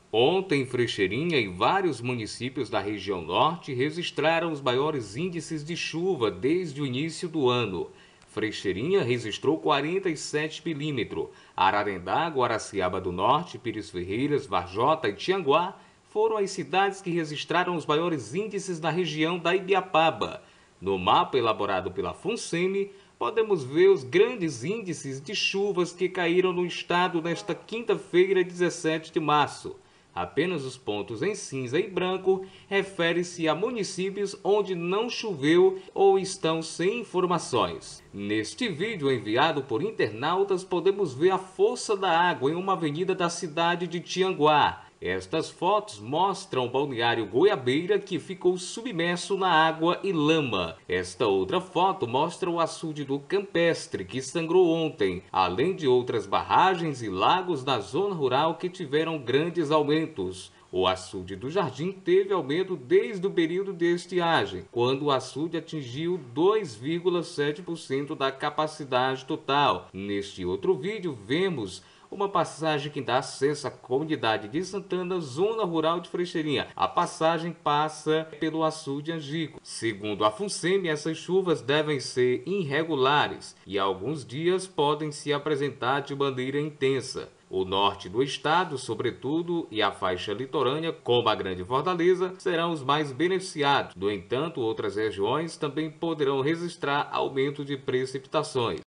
Ontem, Frecheirinha e vários municípios da região norte registraram os maiores índices de chuva desde o início do ano. Frecheirinha registrou 47 milímetros. Ararendá, Guaraciaba do Norte, Pires Ferreiras, Varjota e Tianguá foram as cidades que registraram os maiores índices na região da Ibiapaba. No mapa elaborado pela FUNSEMI, podemos ver os grandes índices de chuvas que caíram no estado nesta quinta-feira, 17 de março. Apenas os pontos em cinza e branco referem-se a municípios onde não choveu ou estão sem informações. Neste vídeo enviado por internautas, podemos ver a força da água em uma avenida da cidade de Tianguá. Estas fotos mostram o balneário Goiabeira, que ficou submerso na água e lama. Esta outra foto mostra o açude do Campestre, que sangrou ontem, além de outras barragens e lagos da zona rural que tiveram grandes aumentos. O açude do Jardim teve aumento desde o período de estiagem, quando o açude atingiu 2,7% da capacidade total. Neste outro vídeo, vemos uma passagem que dá acesso à comunidade de Santana, zona rural de Frecheirinha. A passagem passa pelo açude Angico. Segundo a FUNSEMI, essas chuvas devem ser irregulares e alguns dias podem se apresentar de maneira intensa. O norte do estado, sobretudo, e a faixa litorânea, como a Grande Fortaleza, serão os mais beneficiados. No entanto, outras regiões também poderão registrar aumento de precipitações.